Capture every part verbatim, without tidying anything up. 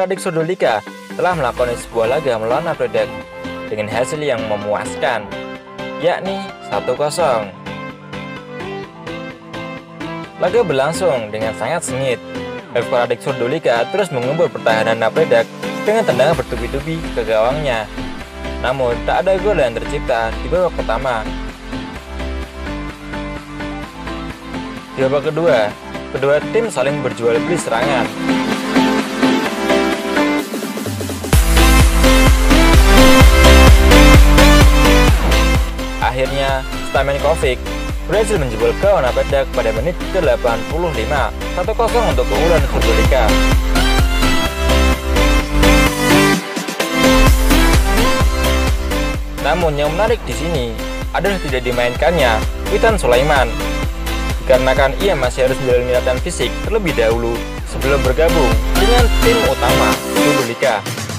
Pradik Surdulika telah melakukan sebuah laga melawan Napredak dengan hasil yang memuaskan, yakni satu kosong. Laga berlangsung dengan sangat sengit. Pradik Surdulika terus mengubur pertahanan Napredak dengan tendangan bertubi-tubi ke gawangnya. Namun tak ada gol yang tercipta di babak pertama. Di babak kedua, kedua tim saling berjual beli serangan. Akhirnya, Stamenkovic berhasil menjebol gawang Napredak pada menit ke delapan puluh lima, satu kosong untuk keunggulan Surdulika. Namun yang menarik di sini adalah tidak dimainkannya Witan Sulaiman, dikarenakan ia masih harus menjalani latihan fisik terlebih dahulu sebelum bergabung dengan tim utama Surdulika.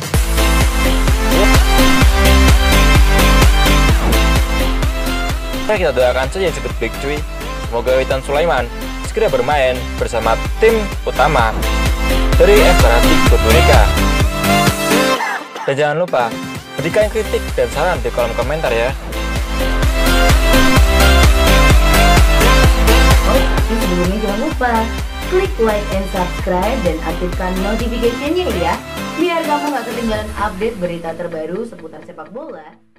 Kita doakan saja sebut baik cuy, semoga Witan Sulaiman segera bermain bersama tim utama dari Pradik Surdulika. Dan jangan lupa berikan kritik dan saran di kolom komentar ya. Oh, tapi sebelumnya jangan lupa klik like and subscribe dan aktifkan notification-nya ya, biar kamu gak ketinggalan update berita terbaru seputar sepak bola.